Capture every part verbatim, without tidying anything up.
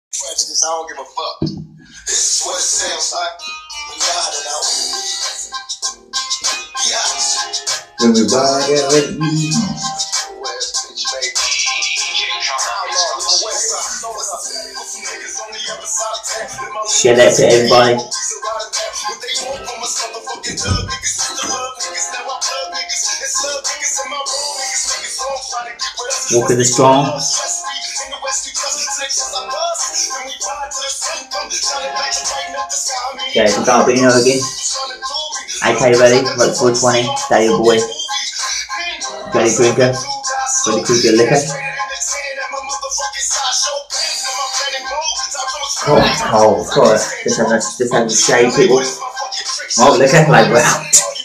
Prejudice, I don't give a fuck. This is what it sounds like. When y'all don't know. Yeah. When we ride out at me. Share that to everybody. Walker the Strong. Okay, so Garbino again. A K ready, right four twenty, stay your boy. Jelly Drinker, Freddy Krueger Liquor. Oh, it's cold, of course. Just having, just having to shave people. Oh, liquor, like wow.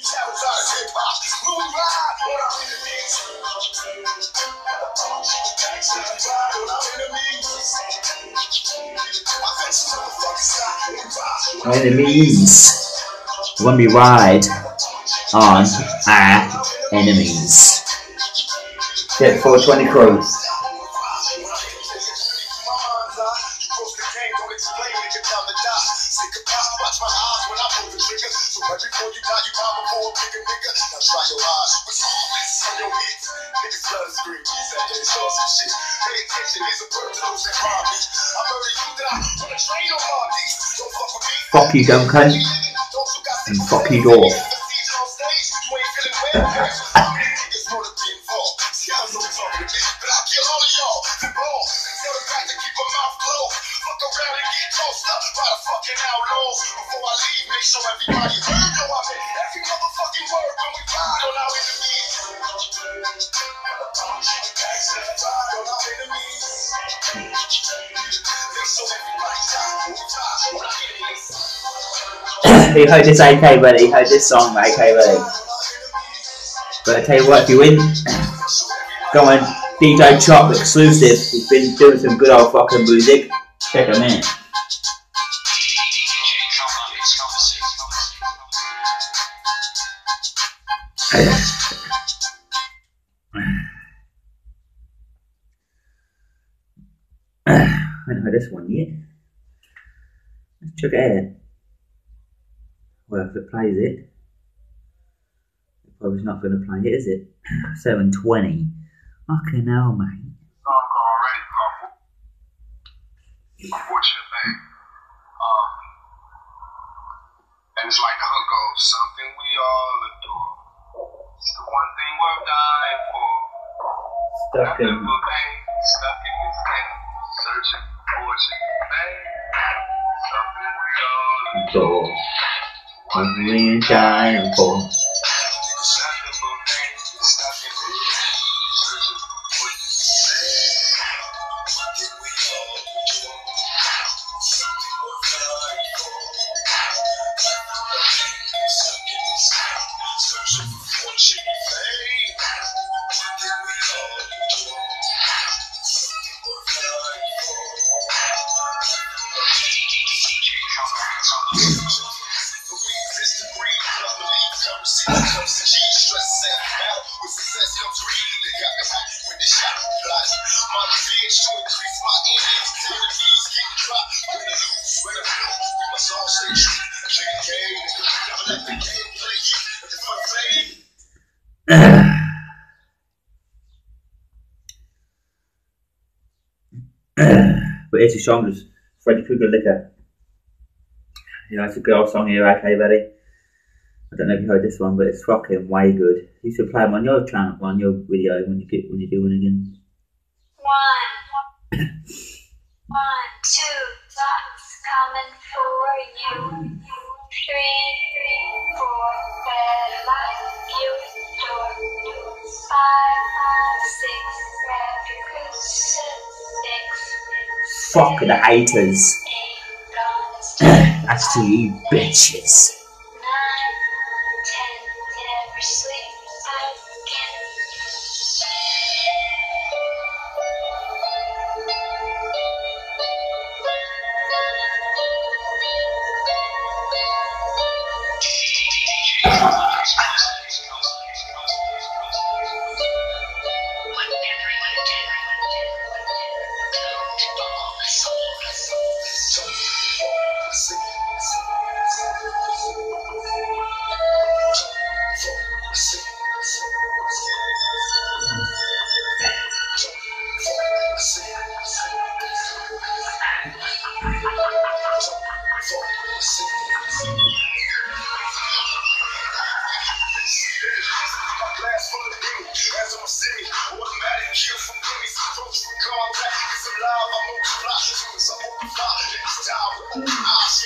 Enemies. When we ride on our enemies. Get four twenty crew. Fuck you, Duncan. And fuck you, Dorf. You heard this A K ready, you heard this song A K ready. But I tell you what, if you win, go on D J Chop exclusive. He's been doing some good old fucking music. Check him in. I haven't heard this one yet. Let's check it out. Well, if it plays it, it probably not going to play it, is it? seven twenty. Fucking hell, mate. Song called Ready, called Unfortunate Thing. Um, and it's like the hook goes, something we all adore. It's the one thing we're dying for. Stuck in. Pain, stuck in this game, searching for fortunate thing. Something we all adore. What we dying for. But it's a song, just Freddy Krueger Liquor. Yeah, it's a good old song here, A K ready. I don't know if you heard this one, but it's fucking way good. You should play them on your channel, on your video when you get when you do one again. One, one, two, thoughts coming for you. Three, four, better like you adore. Five, six, grab six. Fuck the haters. That's to you bitches. Nine, ten, never sleep again.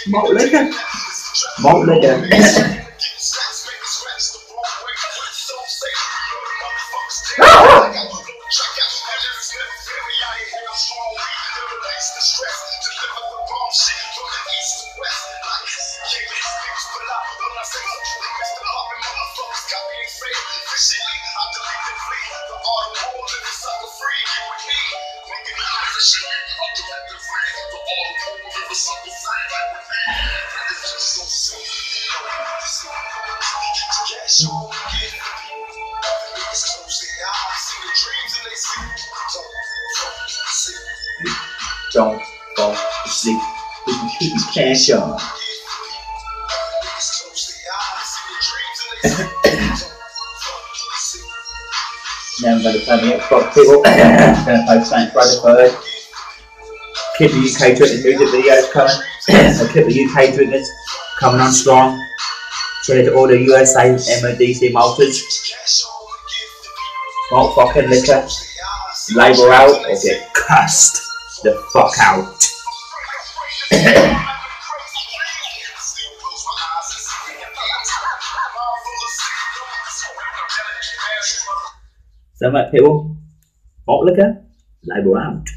Malt liquor. Malt liquor. Don't fall asleep. We can keep your cash on. Now I'm going to play the Xbox people. I'm going to play Saints Row the Third. Keep the U K drinking music videos coming. So keep the U K drinkers coming on strong. Share to all the U S A M O D C malters. Malt fucking liquor. Label out or get cussed the fuck out. So much people, malt liquor, label out.